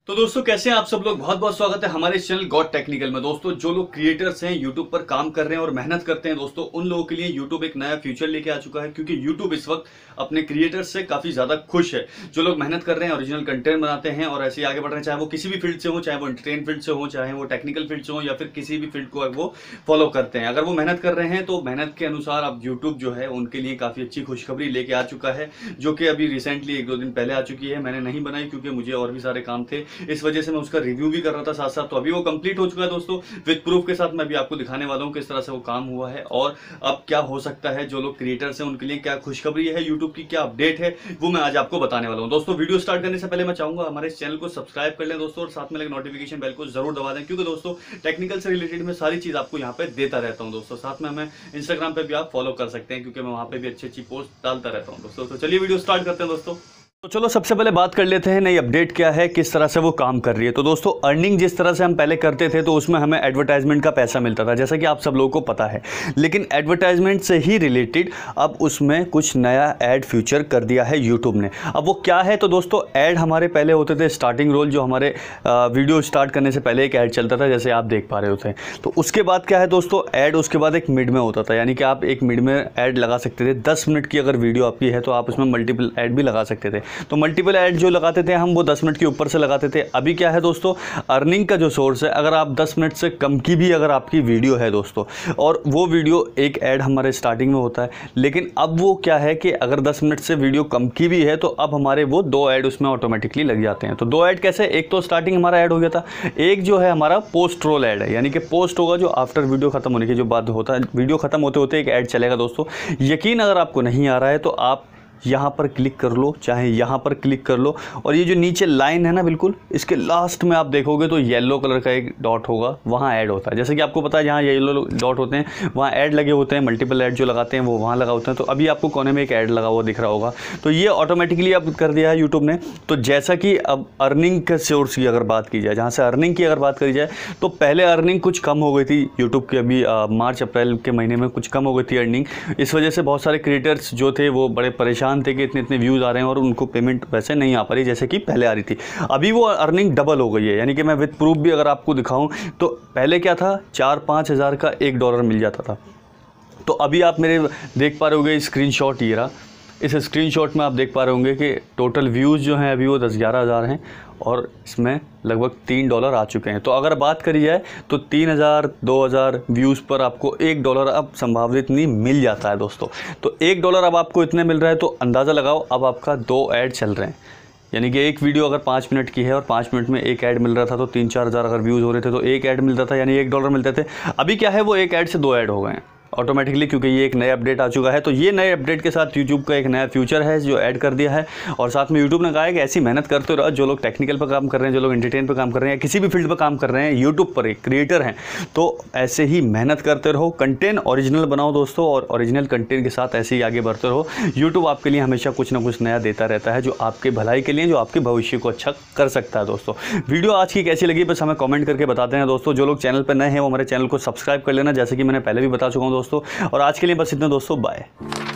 तो दोस्तों कैसे हैं आप सब लोग। बहुत बहुत स्वागत है हमारे इस चैनल गॉड टेक्निकल में। दोस्तों जो लोग क्रिएटर्स हैं, यूट्यूब पर काम कर रहे हैं और मेहनत करते हैं दोस्तों, उन लोगों के लिए यूट्यूब एक नया फ्यूचर लेके आ चुका है, क्योंकि यूट्यूब इस वक्त अपने क्रिएटर्स से काफी ज्यादा खुश है। जो लोग मेहनत कर रहे हैं, ओरिजिनल कंटेंट बनाते हैं और ऐसे आगे बढ़ रहे हैं, चाहे वो किसी भी फील्ड से हो, चाहे वो एंटरटेन फील्ड से हो, चाहे वो टेक्निकल फील्ड से हो, या फिर किसी भी फील्ड को वो फॉलो करते हैं। अगर वो मेहनत कर रहे हैं तो मेहनत के अनुसार अब यूट्यूब जो है उनके लिए काफी अच्छी खुशखबरी लेके आ चुका है, जो कि अभी रिसेंटली 1-2 दिन पहले आ चुकी है। मैंने नहीं बनाई क्योंकि मुझे और भी सारे काम थे, इस वजह से मैं उसका रिव्यू भी कर रहा था साथ साथ। तो अभी वो कंप्लीट हो चुका है दोस्तों, विद प्रूफ के साथ मैं भी आपको दिखाने वाला हूं किस तरह से वो काम हुआ है और अब क्या हो सकता है। जो लोग क्रिएटर्स हैं उनके लिए क्या खुशखबरी है, यूट्यूब की क्या अपडेट है, वो मैं आज आपको बताने वाला हूं। दोस्तों वीडियो स्टार्ट करने से पहले मैं चाहूंगा हमारे इस चैनल को सब्सक्राइब कर लें दोस्तों, और साथ में लगे नोटिफिकेशन बेल को जरूर दबा दें, क्योंकि दोस्तों टेक्निकल से रिलेटेड मैं सारी चीज आपको यहाँ पे देता रहता हूँ दोस्तों। साथ में हमें इंस्टाग्राम पे भी आप फॉलो कर सकते हैं, क्योंकि मैं वहां पे भी अच्छी अच्छी पोस्ट डालता रहता हूँ दोस्तों। तो चलिए वीडियो स्टार्ट करते हैं दोस्तों। तो चलो सबसे पहले बात कर लेते हैं नई अपडेट क्या है, किस तरह से वो काम कर रही है। तो दोस्तों अर्निंग जिस तरह से हम पहले करते थे तो उसमें हमें एडवर्टाइजमेंट का पैसा मिलता था, जैसा कि आप सब लोगों को पता है। लेकिन एडवर्टाइजमेंट से ही रिलेटेड अब उसमें कुछ नया ऐड फीचर कर दिया है यूट्यूब ने। अब वो क्या है, तो दोस्तों ऐड हमारे पहले होते थे स्टार्टिंग रोल, जो हमारे वीडियो स्टार्ट करने से पहले एक ऐड चलता था, जैसे आप देख पा रहे होते हैं। तो उसके बाद क्या है दोस्तों, ऐड उसके बाद एक मिड में होता था, यानी कि आप एक मिड में ऐड लगा सकते थे। 10 मिनट की अगर वीडियो आपकी है तो आप उसमें मल्टीपल ऐड भी लगा सकते थे। तो मल्टीपल ऐड जो लगाते थे हम, वो 10 मिनट के ऊपर से लगाते थे। अभी क्या है दोस्तों, अर्निंग का जो सोर्स है, अगर आप 10 मिनट से कम की भी अगर आपकी वीडियो है दोस्तों, और वो वीडियो एक ऐड हमारे स्टार्टिंग में होता है, लेकिन अब वो क्या है कि अगर 10 मिनट से वीडियो कम की भी है तो अब हमारे वो 2 ऐड उसमें ऑटोमेटिकली लग जाते हैं। तो 2 ऐड कैसे, एक तो स्टार्टिंग हमारा ऐड हो गया था, एक जो है हमारा पोस्ट रोल ऐड है, यानी कि पोस्ट होगा जो आफ्टर वीडियो खत्म होने की जो बात होता है, वीडियो खत्म होते होते एक ऐड चलेगा दोस्तों। यकीन अगर आपको नहीं आ रहा है तो आप यहाँ पर क्लिक कर लो, चाहे यहाँ पर क्लिक कर लो, और ये जो नीचे लाइन है ना, बिल्कुल इसके लास्ट में आप देखोगे तो येलो कलर का एक डॉट होगा, वहाँ ऐड होता है। जैसे कि आपको पता है जहाँ येलो डॉट होते हैं वहाँ ऐड लगे होते हैं, मल्टीपल ऐड जो लगाते हैं वो वहाँ लगा होता है। तो अभी आपको कोने में एक ऐड लगा हुआ दिख रहा होगा, तो ये ऑटोमेटिकली अब कर दिया है यूट्यूब ने। तो जैसा कि अब अर्निंग के सोर्स की अगर बात की जाए, जहाँ से अर्निंग की अगर बात करी जाए, तो पहले अर्निंग कुछ कम हो गई थी यूट्यूब की, अभी मार्च अप्रैल के महीने में कुछ कम हो गई थी अर्निंग। इस वजह से बहुत सारे क्रिएटर्स जो थे वो बड़े परेशान थे कि इतने व्यूज़ आ रहे हैं और उनको पेमेंट वैसे नहीं आ पा रही जैसे कि पहले आ रही थी। अभी वो अर्निंग डबल हो गई है, यानी कि मैं विद प्रूफ भी अगर आपको दिखाऊं तो पहले क्या था, 4-5 हज़ार का $1 मिल जाता था। तो अभी आप मेरे देख पा रहे होंगे स्क्रीनशॉट, ये रहा। इस स्क्रीनशॉट में आप देख पा रहे होंगे कि टोटल व्यूज़ जो हैं अभी वो 10-11 हज़ार हैं और इसमें लगभग $3 आ चुके हैं। तो अगर बात करी जाए तो 3,000-2,000 व्यूज़ पर आपको $1 अब संभावित नहीं मिल जाता है दोस्तों। तो $1 अब आपको इतने मिल रहा है, तो अंदाज़ा लगाओ अब आपका 2 ऐड चल रहे हैं, यानी कि एक वीडियो अगर 5 मिनट की है और 5 मिनट में एक ऐड मिल रहा था, तो 3-4 हज़ार अगर व्यूज़ हो रहे थे तो एक ऐड मिलता था, यानी $1 मिलते थे। अभी क्या है, वो एक ऐड से 2 ऐड हो गए हैं ऑटोमेटिकली, क्योंकि ये एक नया अपडेट आ चुका है। तो ये नए अपडेट के साथ यूट्यूब का एक नया फ्यूचर है जो ऐड कर दिया है, और साथ में यूट्यूब ने कहा है कि ऐसी मेहनत करते रहो। जो लोग टेक्निकल पर काम कर रहे हैं, जो लोग एंटरटेन पर काम कर रहे हैं, या किसी भी फील्ड पर काम कर रहे हैं, यूट्यूब पर एक क्रिएटर हैं, तो ऐसे ही मेहनत करते रहो, कंटेंट ओरिजिनल बनाओ दोस्तों, और ओरिजिनल कंटेंट के साथ ऐसे ही आगे बढ़ते रहो। यूट्यूब आपके लिए हमेशा कुछ ना कुछ नया देता रहता है, जो आपके भलाई के लिए, जो आपके भविष्य को अच्छा कर सकता है दोस्तों। वीडियो आज की कैसी लगी बस हमें कमेंट करके बताते हैं दोस्तों। जो लोग चैनल पर नए हैं वो हमारे चैनल को सब्सक्राइब कर लेना, जैसे कि मैंने पहले भी बता चुका हूँ दोस्तों। और आज के लिए बस इतना दोस्तों, बाय।